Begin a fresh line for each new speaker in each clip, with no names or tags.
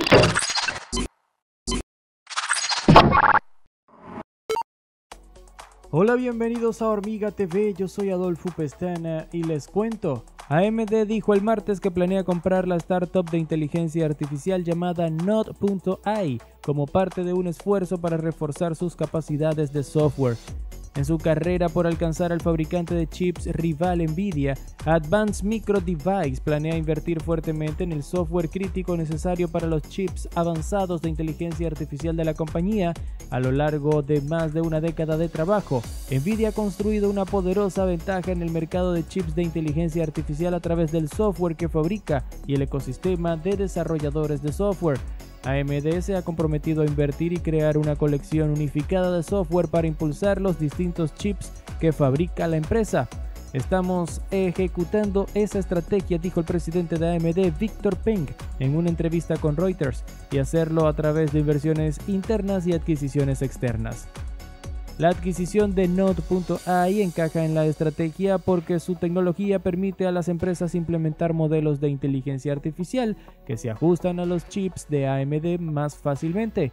Hola, bienvenidos a Hormiga TV, yo soy Adolfo Pestana y les cuento. AMD dijo el martes que planea comprar la startup de inteligencia artificial llamada Node.ai como parte de un esfuerzo para reforzar sus capacidades de software. En su carrera por alcanzar al fabricante de chips rival Nvidia, Advanced Micro Device planea invertir fuertemente en el software crítico necesario para los chips avanzados de inteligencia artificial de la compañía. A lo largo de más de una década de trabajo, Nvidia ha construido una poderosa ventaja en el mercado de chips de inteligencia artificial a través del software que fabrica y el ecosistema de desarrolladores de software. AMD se ha comprometido a invertir y crear una colección unificada de software para impulsar los distintos chips que fabrica la empresa. Estamos ejecutando esa estrategia, dijo el presidente de AMD, Victor Peng, en una entrevista con Reuters, y hacerlo a través de inversiones internas y adquisiciones externas. La adquisición de Node.ai encaja en la estrategia porque su tecnología permite a las empresas implementar modelos de inteligencia artificial que se ajustan a los chips de AMD más fácilmente.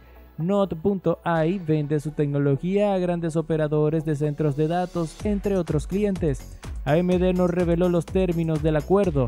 Node.ai vende su tecnología a grandes operadores de centros de datos, entre otros clientes. AMD no reveló los términos del acuerdo.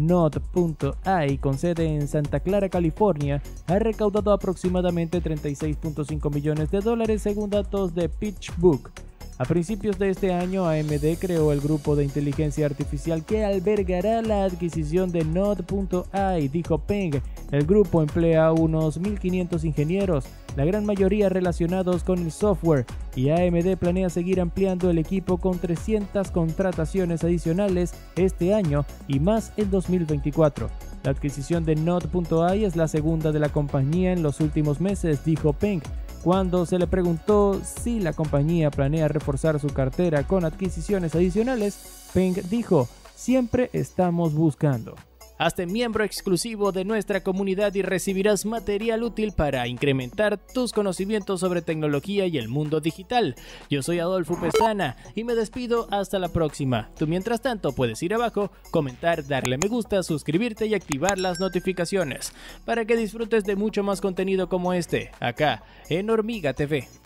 Node.ai, con sede en Santa Clara, California, ha recaudado aproximadamente $36.5 millones según datos de PitchBook. A principios de este año, AMD creó el grupo de inteligencia artificial que albergará la adquisición de Node.ai, dijo Peng. El grupo emplea unos 1.500 ingenieros, la gran mayoría relacionados con el software, y AMD planea seguir ampliando el equipo con 300 contrataciones adicionales este año y más en 2024. La adquisición de Node.ai es la segunda de la compañía en los últimos meses, dijo Peng. Cuando se le preguntó si la compañía planea reforzar su cartera con adquisiciones adicionales, Peng dijo: "Siempre estamos buscando". Hazte miembro exclusivo de nuestra comunidad y recibirás material útil para incrementar tus conocimientos sobre tecnología y el mundo digital. Yo soy Adolfo Pestana y me despido hasta la próxima. Tú, mientras tanto, puedes ir abajo, comentar, darle me gusta, suscribirte y activar las notificaciones para que disfrutes de mucho más contenido como este, acá en Hormiga TV.